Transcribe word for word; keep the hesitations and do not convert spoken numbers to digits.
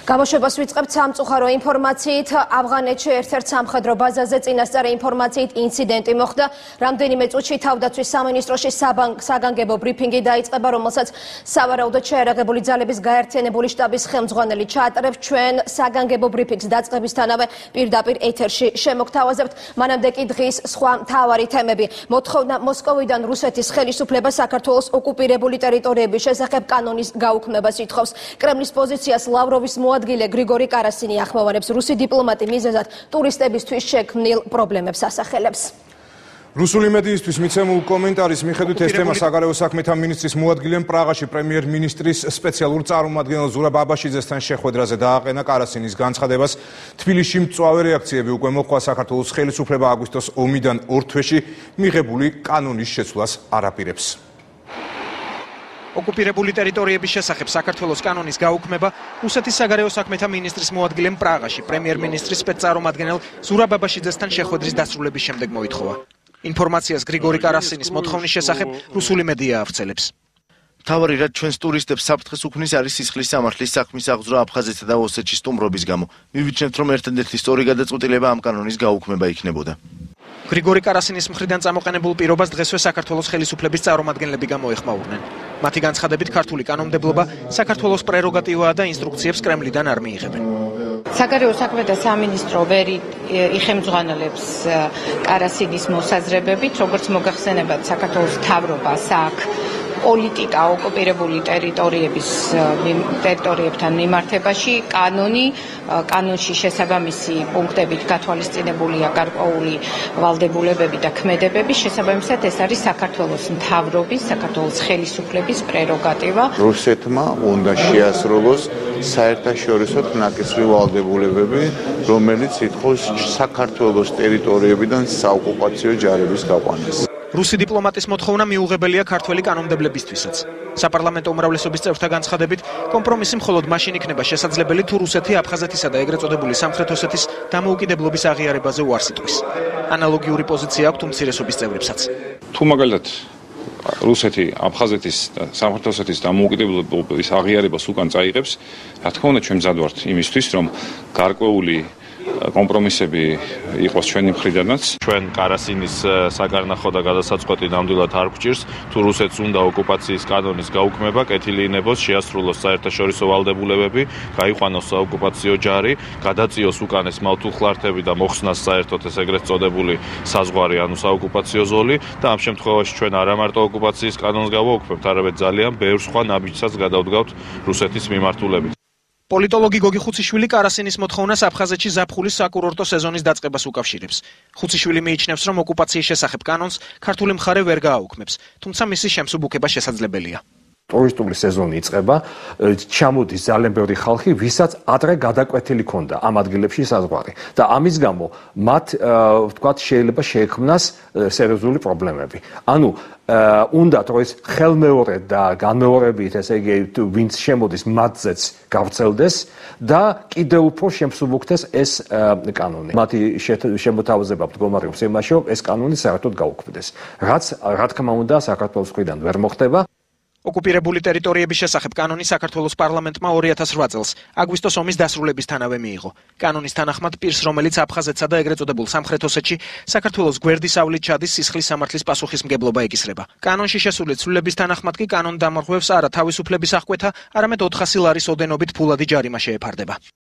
გამოშვებას ვიწყებთ სამწუხარო ინფორმაციით. ავღანეთში ერთ-ერთ სამხედრო ბაზაზე წინასწარი ინფორმაციით ინციდენტი მოხდა. რამდენიმე წუთში თავდაცვის სამინისტროში საგანგებო ბრიფინგი დაიწყება, რომელსაც სავარაუდოდ შეიარაღებული ძალების გაერთიანებული შტაბის ხელმძღვანელი ჩაატარებს. ჩვენ საგანგებო ბრიფინგს დაწყებისთანავე პირდაპირ ეთერში შემოგთავაზებთ. მანამდე კი დღის სხვა მთავარი თემები. მოთხოვნა მოსკოვიდან რუსეთის ხელისუფლება საქართველოს ოკუპირებული ტერიტორიების შესახებ კანონის გაუქმებას ითხოვს. კრემლის პოზიციას ლავროვის მოადგილე გრიგორი კარასინი ახმოვანებს. რუსი დიპლომატი მიზეზად ტურისტებისთვის შექმნილ პრობლემებს ასახელებს. რუსული მედიისთვის მიცემულ კომენტარის მიხედვით ეს თემა საგარეო საქმეთა მინისტრის მოადგილემ პრაღაში პრემიერ-მინისტრის სპეციალურ წარმომადგენელ ზურაბ აბაშიძესთან შეხვედრაზე დააყენა. კარასინის განცხადებას თბილისში მწვავე რეაქციები უკვე მოჰყვა. საქართველოს ხელისუფლება აგვისტოს ომიდან ორ თვეში მიღებული კანონის შეცვლას არ აპირებს. ოკუპირებული ტერიტორიების შესახებ საქართველოს კანონის გაუქმება რუსეთის საგარეო საქმეთა მინისტრის მოადგილემ პრაღაში პრემიერ-მინისტრის სპეცწარმომადგენელ ზურაბ აბაშიძესთან შეხვედრის დასრულების შემდეგ მოითხოვა. ინფორმაციას გრიგორი კარასინის მოთხოვნის შესახებ რუსული მედია ავრცელებს. მთავარი რაც ჩვენს ტურისტებს საფრთხეს უქმნის არის სისხლის სამართლის საქმის აღძვრა აფხაზეთსა და ოსეთში სტუმრობის გამო. მივიჩნევთ, რომ ერთადერთი სწორი გადაწყვეტილება ამ კანონის გაუქმება იქნებოდა. გრიგორი კარასინის მხრიდან წამოყენებულ პირობას დღესვე საქართველოს ხელისუფლების წარმომადგენლები გამოეხმაურნენ. მათი განცხადებით ქართული კანონმდებლობა საქართველოს პრეროგატივაა და ინსტრუქციებს კრემლიდან არ მიიღებენ. საგარეო საქმეთა სამინისტრო ვერ იხემძღვანელებს კარასინის მოსაზრებებით, როგორც მოგახსენებათ, საქართველოს მთავრობას აქვს პოლიტიკა ოკუპირებული ტერიტორიების ტერიტორიებთან მიმართებაში. კანონი კანონში შესაბამისი პუნქტებით გათვალისწინებულია გარკვეული ვალდებულებები და ქმედებები. შესაბამისად ეს არის საქართველოს მთავრობის, საქართველოს ხელისუფლების პრეროგატივა. რუსეთმა უნდა შეასრულოს საერთაშორისო ნაკისრი ვალდებულებები, რომელიც ითხოვს საქართველოს ტერიტორიებიდან საოკუპაციო ჯარების გაყვანას. რუსი დიპლომატის მოთხოვნა მიუღებელია ქართველი კანონმდებლებისთვისაც. საპარლამენტო უმრავლესობის წევრთა განცხადებით, კომპრომისი მხოლოდ მაშინ იქნება შესაძლებელი, თუ რუსეთი აფხაზეთისა და ეგრეთ წოდებული სამხრეთ ოსეთის დამოუკიდებლობის აღიარებაზე უარს იტყვის. ანალოგიური პოზიცია აქვს უმცირესობის წევრებსაც. თუ მაგალითად რუსეთი აფხაზეთის და სამხრეთ ოსეთის დამოუკიდებლობის აღიარებას უკან წაიღებს, რა თქმა უნდა ჩვენ მზად ვართ იმისთვის, რომ გარკვეული კომპრომისები იყოს ჩვენი მხრიდანაც. ჩვენ კარასინის საგარნახო და გადასაწყვეტი ნამდვილად არ გვჭირს, თუ რუსეთს უნდა ოკუპაციის კანონის გაუქმება, კეთილინებოს, შეასრულოს საერთაშორისო ვალდებულებები, გაიყვანოს საოკუპაციო ჯარი, გადაწიოს უკან ეს მავთულხლართები და მოხსნას საერთოდ ეს ეგრეთ წოდებული საზღვარი, ანუ საოკუპაციო ზოლი და ამ შემთხვევაში ჩვენ არა მარტო ოკუპაციის კანონს გავაუქმებთ, არამედ ძალიან ბევრ სხვა ნაბიჯსაც გადავდგავთ რუსეთის მიმართულებით. პოლიტოლოგი გოგი ხუციშვილი კარასინის მოთხოვნას აფხაზეთში ზაფხულის საკურორტო სეზონის დაწყებას უკავშირებს. ხუციშვილი მიიჩნევს, რომ ოკუპაციის შესახებ კანონს ქართული მხარე ვერ გააუქმებს, თუმცა მისი შემსუბუქება შესაძლებელია. ტურისტული სეზონი იწყება, ჩამოდის ძალიან ბევრი ხალხი, ვისაც ადრე გადაკვეთილი ქონდა ამ ადგილებში საზღვარი და ამის გამო მათ ვთქვათ შეიძლება შეექმნას სერიოზული პრობლემები. ანუ უნდათ რომ ეს ხელმეორედ და განმეორებით, ესე იგი ვინც შემოდის მათზეც გავრცელდეს და კიდევ უფრო შემსუბუქდეს ეს კანონი. მათი შემოთავაზება მდგომარეობს იმაში, რომ ეს კანონი საერთოდ გაუქმდეს. რაც რა თქმა უნდა საქართველოს მხრიდან ვერ მოხდება. ოკუპირებული ტერიტორიების შესახებ კანონი საქართველოს პარლამენტმა ორი ათას რვა წელს აგვისტოს ომის დასრულებისთანავე მიიღო. კანონის თანახმად პირს, რომელიც აფხაზეთსა და ეგრეთ წოდებულ სამხრეთ ოსეთში საქართველოს გვერდისავლით ჩადის სისხლის სამართლის პასუხისმგებლობა ეკისრება. კანონში შესული ცვლილების თანახმად კი კანონდამორღვევს არა თავისუფლების აღკვეთა, არამედ ოთხასი ლარის ოდენობით ფულადი ჯარიმა შეეფარდება.